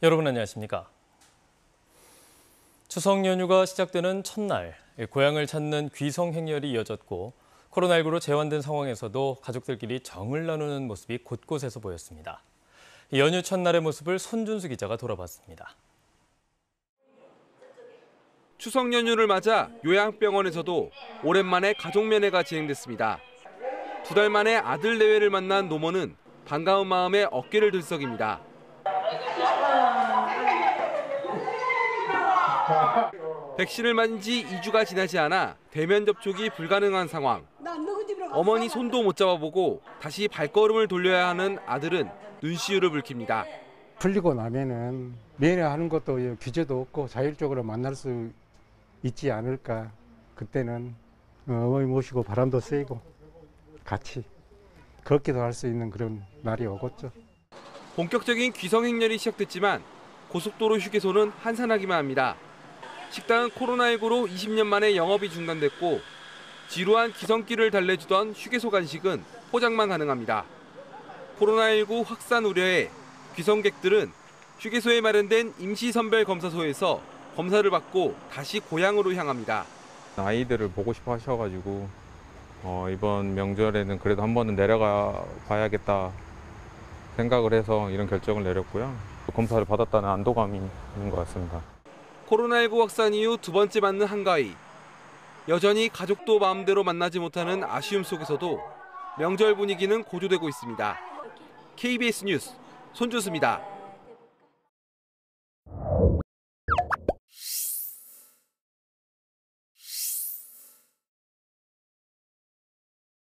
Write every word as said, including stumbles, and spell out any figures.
여러분 안녕하십니까? 추석 연휴가 시작되는 첫날, 고향을 찾는 귀성 행렬이 이어졌고 코로나십구로 재환된 상황에서도 가족들끼리 정을 나누는 모습이 곳곳에서 보였습니다. 연휴 첫날의 모습을 손준수 기자가 돌아봤습니다. 추석 연휴를 맞아 요양병원에서도 오랜만에 가족 면회가 진행됐습니다. 두 달 만에 아들 내외를 만난 노모는 반가운 마음에 어깨를 들썩입니다. 백신을 맞은 지 이 주가 지나지 않아 대면 접촉이 불가능한 상황. 어머니 손도 못 잡아보고 다시 발걸음을 돌려야 하는 아들은 눈시울을 붉힙니다. 풀리고 나면은 면회하는 것도 규제도 없고 자율적으로 만날 수 있지 않을까. 그때는 어머니 모시고 바람도 쐬고 같이 걷기도 할 수 있는 그런 날이 오겠죠. 본격적인 귀성 행렬이 시작됐지만 고속도로 휴게소는 한산하기만 합니다. 식당은 코로나십구로 이십 년 만에 영업이 중단됐고 지루한 기성길을 달래주던 휴게소 간식은 포장만 가능합니다. 코로나십구 확산 우려에 귀성객들은 휴게소에 마련된 임시선별검사소에서 검사를 받고 다시 고향으로 향합니다. 아이들을 보고 싶어 하셔가지고 어, 이번 명절에는 그래도 한 번은 내려가 봐야겠다 생각을 해서 이런 결정을 내렸고요. 검사를 받았다는 안도감이 있는 것 같습니다. 코로나십구 확산 이후 두 번째 맞는 한가위. 여전히 가족도 마음대로 만나지 못하는 아쉬움 속에서도 명절 분위기는 고조되고 있습니다. 케이비에스 뉴스 손준수입니다.